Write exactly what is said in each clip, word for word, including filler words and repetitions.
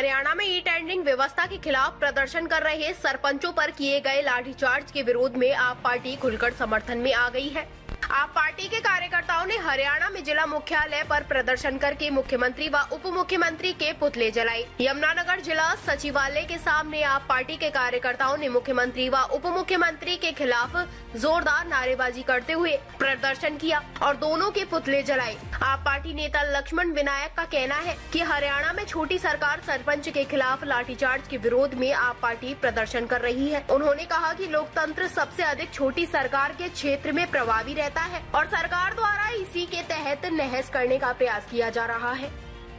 हरियाणा में e tendering व्यवस्था के खिलाफ प्रदर्शन कर रहे सरपंचों पर किए गए लाठीचार्ज के विरोध में आप पार्टी खुलकर समर्थन में आ गई है। आप पार्टी के कार्यकर्ताओं ने हरियाणा में जिला मुख्यालय पर प्रदर्शन करके मुख्यमंत्री व उप मुख्यमंत्री के पुतले जलाए। यमुनानगर जिला सचिवालय के सामने आप पार्टी के कार्यकर्ताओं ने मुख्यमंत्री व उप मुख्यमंत्री के खिलाफ जोरदार नारेबाजी करते हुए प्रदर्शन किया और दोनों के पुतले जलाए। आप पार्टी नेता लक्ष्मण विनायक का कहना है कि हरियाणा में छोटी सरकार सरपंच के खिलाफ लाठीचार्ज के विरोध में आप पार्टी प्रदर्शन कर रही है। उन्होंने कहा कि लोकतंत्र सबसे अधिक छोटी सरकार के क्षेत्र में प्रभावी रहता है और सरकार द्वारा इसी के तहत नहस करने का प्रयास किया जा रहा है।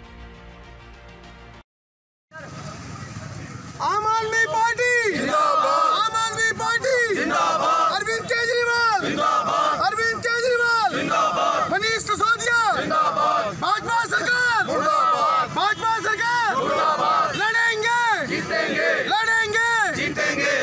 आम आदमी पार्टी जिंदाबाद, आम आदमी पार्टी जिंदाबाद, अरविंद केजरीवाल जिंदाबाद, अरविंद केजरीवाल जिंदाबाद, मनीष सिसोदिया जिंदाबाद, भाजपा सरकार मुर्दाबाद, भाजपा सरकार मुर्दाबाद, लड़ेंगे जीतेंगे, लड़ेंगे जीतेंगे।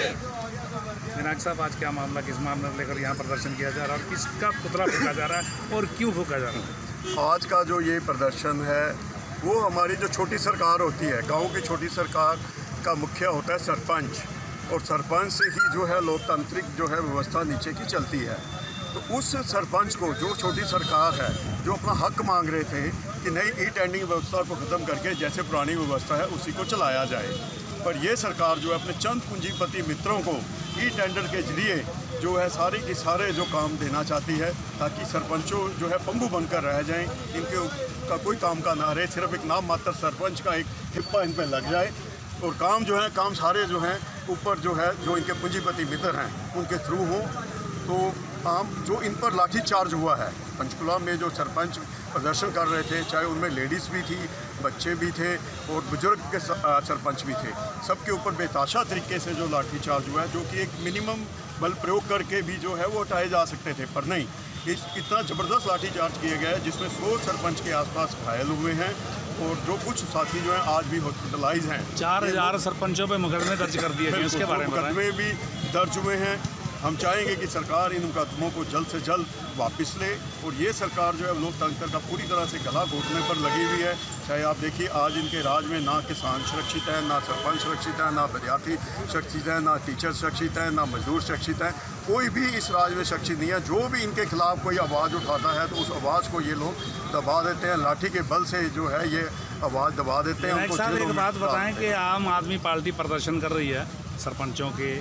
विनायक साहब, आज क्या मामला, किस मामले को लेकर यहाँ प्रदर्शन किया जा रहा है और किसका पुतला फूका जा रहा है और क्यों फूका जा रहा है? आज का जो ये प्रदर्शन है वो हमारी जो छोटी सरकार होती है, गांव की छोटी सरकार का मुखिया होता है सरपंच, और सरपंच से ही जो है लोकतांत्रिक जो है व्यवस्था नीचे की चलती है। तो उस सरपंच को, जो छोटी सरकार है, जो अपना हक मांग रहे थे कि नई ई टेंडरिंग व्यवस्था को ख़त्म करके जैसे पुरानी व्यवस्था है उसी को चलाया जाए, पर ये सरकार जो है अपने चंद पूंजीपति मित्रों को ई टेंडर के जरिए जो है सारे के सारे जो काम देना चाहती है, ताकि सरपंचों जो है पंगु बनकर रह जाएं, इनके का कोई काम का ना रहे, सिर्फ एक नाम मात्र सरपंच का एक हिप्पा इन पर लग जाए और काम जो है काम सारे जो हैं ऊपर जो है जो इनके पूंजीपति मित्र हैं उनके थ्रू हों। तो आम जो इन पर लाठी चार्ज हुआ है, पंचकुला में जो सरपंच प्रदर्शन कर रहे थे, चाहे उनमें लेडीज़ भी थी, बच्चे भी थे और बुजुर्ग के सरपंच भी थे, सबके ऊपर बेताशा तरीके से जो लाठी चार्ज हुआ है, जो कि एक मिनिमम बल प्रयोग करके भी जो है वो हटाए जा सकते थे, पर नहीं, इस इतना ज़बरदस्त लाठी चार्ज किया गया है जिसमें सौ सरपंच के आसपास घायल हुए हैं और जो कुछ साथी जो हैं आज भी हॉस्पिटलाइज हैं। चार हजार सरपंचों पे मुकदमे दर्ज कर दिए गए, इसके बारे में मुकदमे भी दर्ज हुए हैं। हम चाहेंगे कि सरकार इन मुकदमों को जल्द से जल्द वापस ले और ये सरकार जो है लोकतंत्र का पूरी तरह से गला घोटने पर लगी हुई है। चाहे आप देखिए आज इनके राज में ना किसान सुरक्षित है, ना सरपंच सुरक्षित है, ना विद्यार्थी सुरक्षित है, ना टीचर सुरक्षित है, ना मजदूर सुरक्षित है, कोई भी इस राज में सुरक्षित नहीं है। जो भी इनके खिलाफ कोई आवाज़ उठाता है तो उस आवाज़ को ये लोग दबा देते हैं, लाठी के बल से जो है ये आवाज़ दबा देते हैं। उनको साहब एक बात बताएं कि आम आदमी पार्टी प्रदर्शन कर रही है सरपंचों के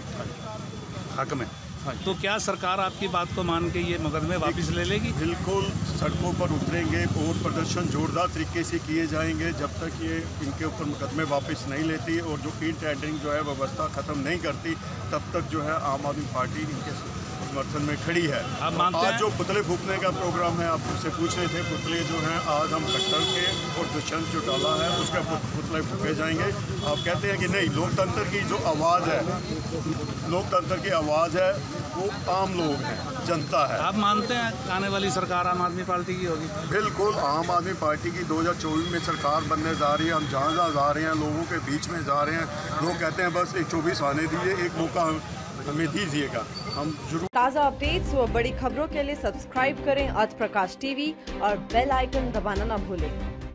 हक में, तो क्या सरकार आपकी बात को मान के ये मुकदमे वापस ले लेगी? बिल्कुल, सड़कों पर उतरेंगे और प्रदर्शन जोरदार तरीके से किए जाएंगे जब तक ये इनके ऊपर मुकदमे वापस नहीं लेती और जो ई टेंडरिंग जो है व्यवस्था ख़त्म नहीं करती, तब तक जो है आम आदमी पार्टी इनके समर्थन में खड़ी है। आप मानते आज हैं? जो पुतले फूकने का प्रोग्राम है, आप उससे पूछ रहे थे, पुतले जो हैं आज हम खट्टर के और दुष्यंत जो डाला है उसका पुतले फूके जाएंगे। आप कहते हैं कि नहीं, लोकतंत्र की जो आवाज़ है, लोकतंत्र की आवाज़ है वो आम लोग हैं, जनता है। आप मानते हैं आने वाली सरकार आम आदमी पार्टी की होगी? बिल्कुल, आम आदमी पार्टी की दो हज़ार चौबीस में सरकार बनने जा रही है। हम जहाँ जहाँ जा रहे हैं लोगों के बीच में जा रहे हैं, लोग कहते हैं बस एक चौबीस आने दीजिए, एक मौका हमें दीजिएगा, हम जरूर। ताज़ा अपडेट्स व बड़ी खबरों के लिए सब्सक्राइब करें आज प्रकाश टीवी और बेल आइकन दबाना ना भूलें।